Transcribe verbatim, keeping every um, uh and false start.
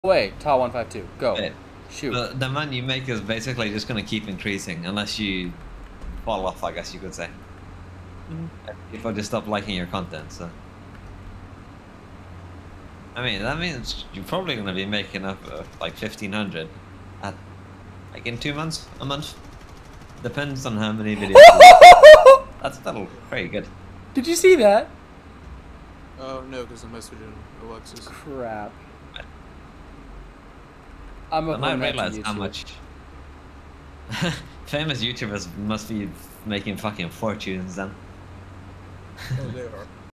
Away, T A one five two. Go. Wait, Shoot. the, the money you make is basically just gonna keep increasing unless you fall off, I guess you could say. Mm-hmm. People just stop liking your content, so. I mean, that means you're probably gonna be making up uh, like fifteen hundred at like in two months, a month. Depends on how many videos. That's that'll pretty good. Did you see that? Oh no, because I'm messaging Alexis. Crap. I'm And I uploading that to realized how YouTube. much famous YouTubers must be making fucking fortunes then. Oh, they are.